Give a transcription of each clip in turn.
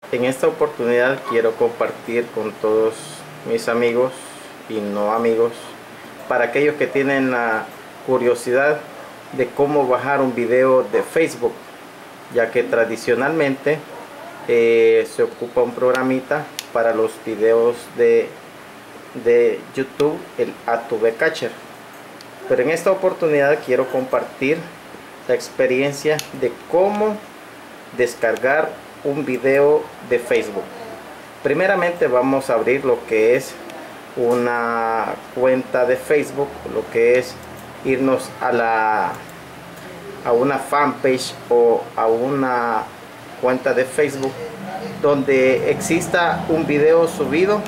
En esta oportunidad quiero compartir con todos mis amigos y no amigos, para aquellos que tienen la curiosidad de cómo bajar un video de Facebook, ya que tradicionalmente se ocupa un programita para los videos de YouTube, el A2B Catcher. Pero en esta oportunidad quiero compartir la experiencia de cómo descargar un video de Facebook. Primeramente vamos a abrir lo que es una cuenta de Facebook, lo que es irnos a una fanpage o a una cuenta de Facebook donde exista un video subido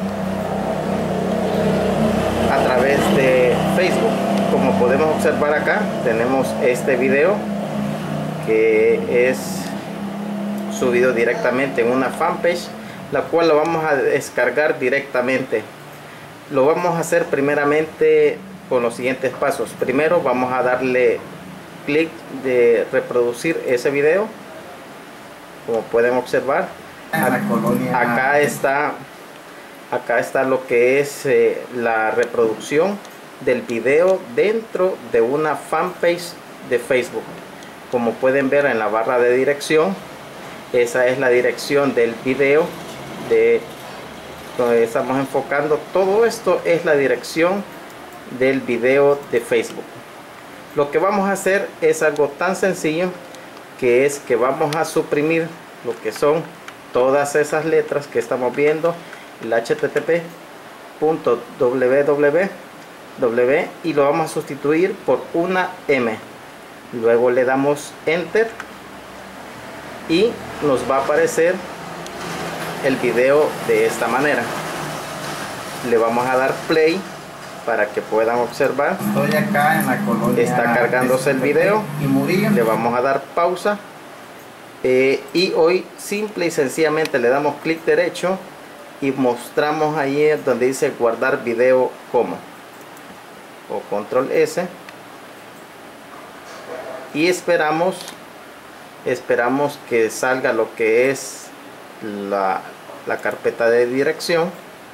a través de Facebook. Como podemos observar acá, tenemos este video que es subido directamente en una fanpage, la cual lo vamos a descargar directamente. Lo vamos a hacer primeramente con los siguientes pasos. Primero vamos a darle clic de reproducir ese video. Como pueden observar, acá está lo que es la reproducción del video dentro de una fanpage de Facebook. Como pueden ver en la barra de dirección, esa es la dirección del video donde estamos enfocando. Todo esto es la dirección del video de Facebook. Lo que vamos a hacer es algo tan sencillo, que es que vamos a suprimir lo que son todas esas letras que estamos viendo, el http://www, y lo vamos a sustituir por una M. Luego le damos enter y nos va a aparecer el video de esta manera. Le vamos a dar play para que puedan observar. Estoy acá en la colonia. Está cargándose el video. Le vamos a dar pausa y hoy simple y sencillamente le damos clic derecho y mostramos ahí donde dice guardar video como, o control S, y esperamos que salga lo que es la carpeta de dirección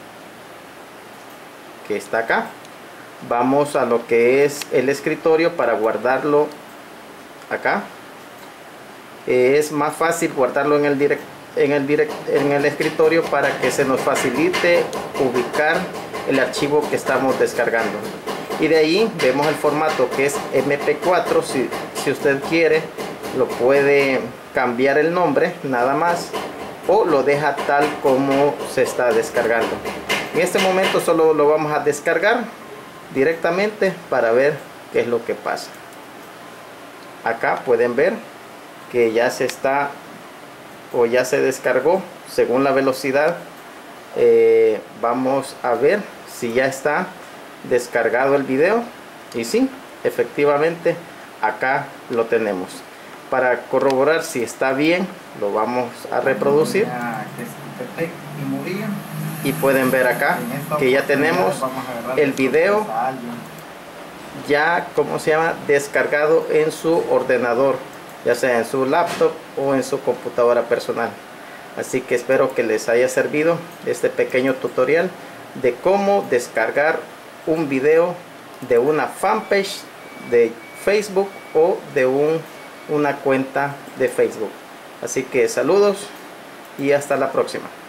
que está acá. Vamos a lo que es el escritorio para guardarlo acá. Es más fácil guardarlo en el escritorio para que se nos facilite ubicar el archivo que estamos descargando. Y de ahí vemos el formato que es MP4. Si usted quiere, lo puede cambiar el nombre nada más, o lo deja tal como se está descargando. En este momento solo lo vamos a descargar directamente para ver qué es lo que pasa. Acá pueden ver que ya se está o ya se descargó según la velocidad. Vamos a ver si ya está descargado el video, y sí, efectivamente acá lo tenemos. Para corroborar si está bien, lo vamos a reproducir y pueden ver acá que ya tenemos el video ya, ¿cómo se llama?, descargado en su ordenador, ya sea en su laptop o en su computadora personal. Así que espero que les haya servido este pequeño tutorial de cómo descargar un video de una fanpage de Facebook o de una cuenta de Facebook. Así que saludos y hasta la próxima.